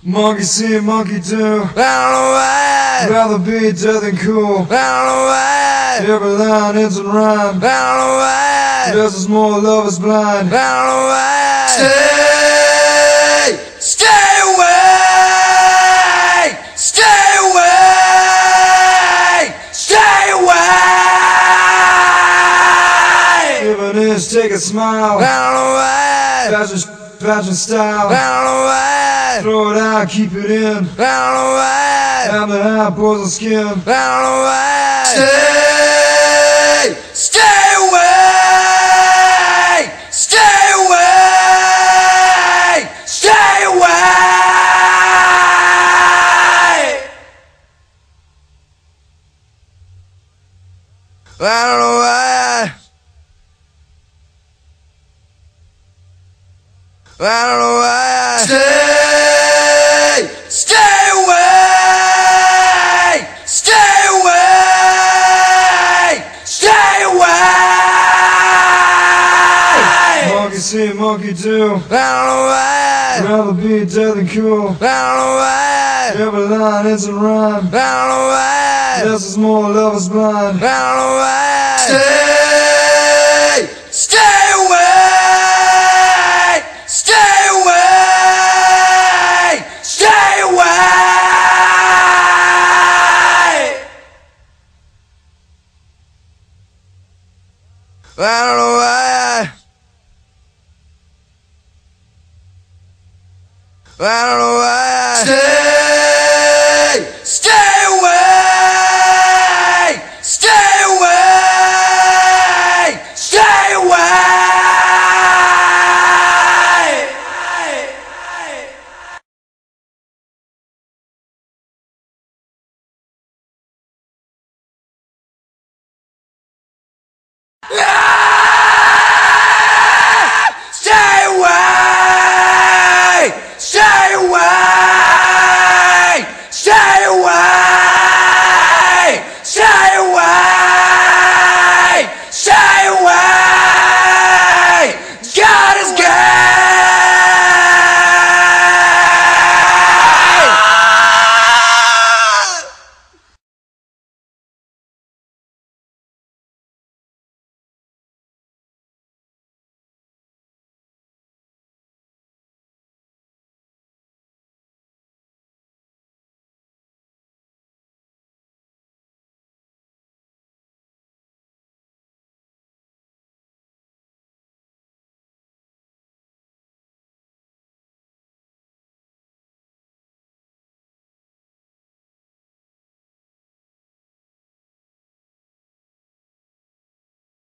Monkey see, monkey do. I don't know why. Rather be dead than cool. I don't know why. Every line ends in rhyme. I don't know why. Just as more love is blind. I don't know why. Stay away. Stay away. Stay away. Give an inch, take a smile. I don't know why. Fashion style. I don't know why. Throw it out, keep it in. I don't know why. Have the high pores of skin. I don't know why. Stay away. Stay away. Stay away. I don't know why. I don't know why. Stay away. Stay away. Stay away. Monkey see, monkey do. I don't know why. Rather be dead than cool. I don't know why. Every line ends in rhyme. I don't know why. Just as more love is blind. I don't know why. Stay away. Stay away. Stay away. I don't know why. I don't know why. Stay away. Stay away. Stay away. Ah!